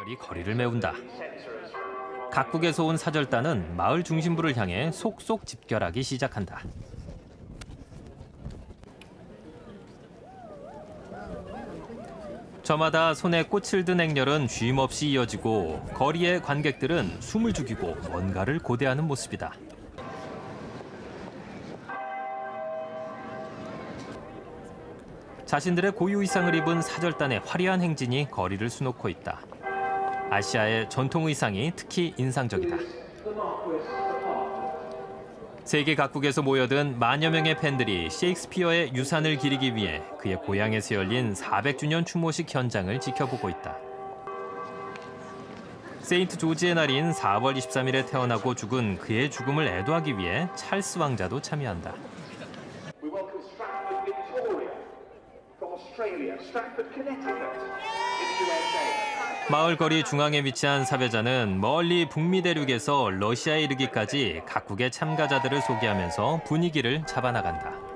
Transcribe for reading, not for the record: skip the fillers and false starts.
열이 거리를 메운다. 각국에서 온 사절단은 마을 중심부를 향해 속속 집결하기 시작한다. 저마다 손에 꽃을 든 행렬은 쉼없이 이어지고 거리의 관객들은 숨을 죽이고 뭔가를 고대하는 모습이다. 자신들의 고유 의상을 입은 사절단의 화려한 행진이 거리를 수놓고 있다. 아시아의 전통 의상이 특히 인상적이다. 세계 각국에서 모여든 만여 명의 팬들이 셰익스피어의 유산을 기리기 위해 그의 고향에서 열린 400주년 추모식 현장을 지켜보고 있다. 세인트 조지의 날인 4월 23일에 태어나고 죽은 그의 죽음을 애도하기 위해 찰스 왕자도 참여한다. 마을 거리 중앙에 위치한 사배자는 멀리 북미 대륙에서 러시아에 이르기까지 각국의 참가자들을 소개하면서 분위기를 잡아나간다.